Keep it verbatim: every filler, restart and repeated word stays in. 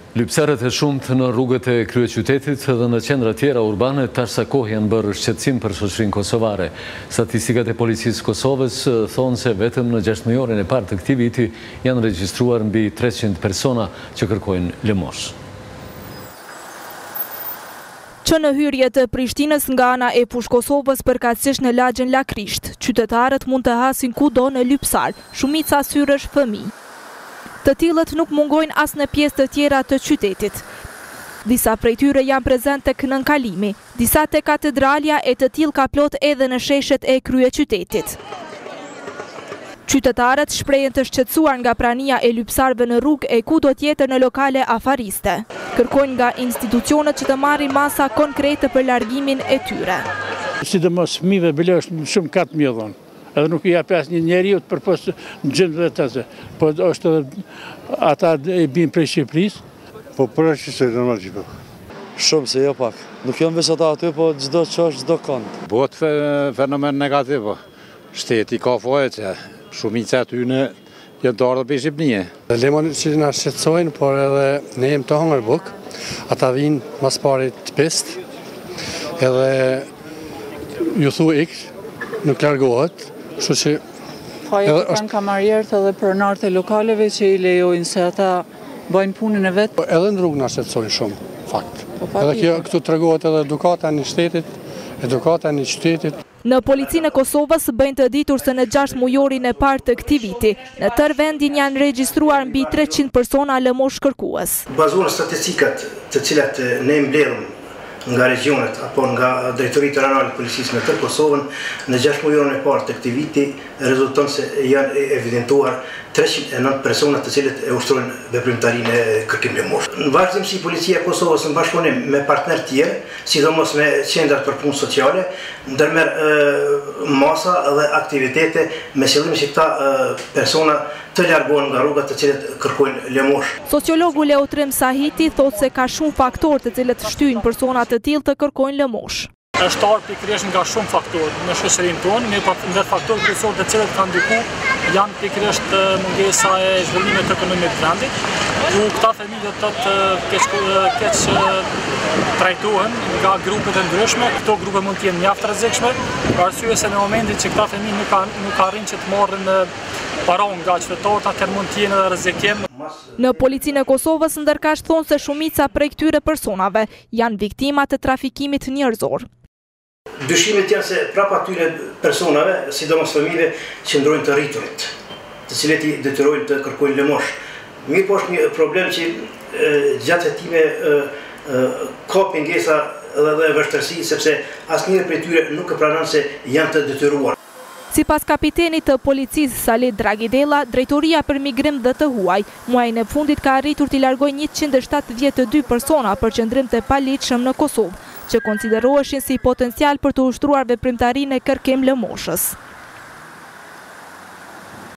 Lypsarët e shumët në rrugët e kryeqytetit dhe në qendra tjera urbane tash sa kohë janë bërë shqetësim për shoqërinë kosovare. Statistikat e policisë Kosovës thonë se vetëm në gjashtë mujorin e parë të këtij viti janë regjistruar mbi treqind persona që kërkojnë lëmosh. Që në hyrje të Prishtinës nga ana e Push Kosovës përkatësisht në lagjen Lakrisht, qytetarët mund të hasin kudo në lypsar, shumica syrësh fëmijë. Të tillët nuk mungojnë as në pjesë të tjera të qytetit. Disa prej tyre janë prezente tek nënkalimi, disa te katedralja e të tillë ka plot edhe në sheshet e kryeqytetit. Qytetarët shprehen të shqetësuar nga prania e lypsarëve në rrugë e kudo tjetër në lokale afariste. Kërkojnë nga institucionet që të marrin masa konkrete për largimin e tyre. Sidomos fëmijëve bile është shumë katë mjedhon. Edhe nuk i jap asnjë njeriu të përpos në gjendje të tëse. Po është edhe ata e bin prej Shqipërisë. Po për është që normal që po. Shumë se jo pak. Nuk janë veç ata aty, po çdo çosh, çdo kont. Bëhet fenomen negativ. Shteti ka foje që shumica aty në janë të ardhur për Shqipëni. Lemon që na shqetësojnë, por edhe ne jemi të hëngër buk. Ata vinë mas pari të pist. Edhe ju thu ik, nuk largohet. Kështu që pa e kanë kamarierët edhe pronarët e lokaleve që i lejojnë se ata bëjnë punën e vetë. Edhe në rrugë na shqetësojnë shumë, fakt. Edhe kjo këtu tregohet edhe edukata në shtetit, edukata në qytetit. Në policinë e Kosovës bëjnë të ditur se në gjashtë mujorin e parë të këtij viti, në tërë vendin janë regjistruar mbi treqind persona lëmosh kërkues. Bazuar në statistikat të cilat ne mbledhëm nga regionet apo nga drejtoritë rajonale të policisë në tërë Kosovën, në gjashtë mujorin e parë të këtij viti rezulton se janë evidentuar treqind e nëntë persona të cilët e ushtrojnë veprimtarinë e kërkimit lëmosh. Në vazhdimsi policia e Kosovës në bashkëpunim me partnerë tjerë, sidomos me qendrat për punë sociale, ndërmerr masa dhe aktivitete me qëllim që këta persona të largohen nga rrugat të cilët kërkojnë lëmosh. Sociologu Leotrim Sahiti thotë se ka shumë faktorë të cilët shtyjnë persona të tillë të kërkojnë lëmosh. Është ardhur pikërisht nga shumë faktorë në shoqërinë tonë, me ndër faktorët kryesorë të cilët kanë ndikuar janë pikërisht mungesa e zhvillimit ekonomik të vendit, ku këta familje të të keq trajtohen nga grupet e ndryshme. Këto grupe mund të jenë mjaft rrezikshme, për arsye se në momentin që këta familje nuk kanë nuk arrin që të marrin paron nga qytetarët, atëherë mund të jenë edhe rrezikim. Në policinë e Kosovës ndërkaq thonë se shumica prej këtyre personave janë viktima të trafikimit njerëzor. Dyshimet janë se prapa atyre personave, sidomos fëmijëve, që ndrojnë të rriturit, të cilët i detyrojnë të kërkojnë lëmosh. Mirë po është një problem që gjatë jetime ka pengesa dhe vështirësi, sepse asnjëri prej tyre nuk e pranon se janë të detyruar. Sipas kapitenit të policisë Salit Dragidella, drejtoria për migrim dhe të huaj, muajin e fundit ka arritur t'i largojë njëqind e shtatëdhjetë e dy persona për qëndrim të paligjshëm në Kosovë, që konsideroheshin si potencial për të ushtruar veprimtarinë e kërkim lëmoshës.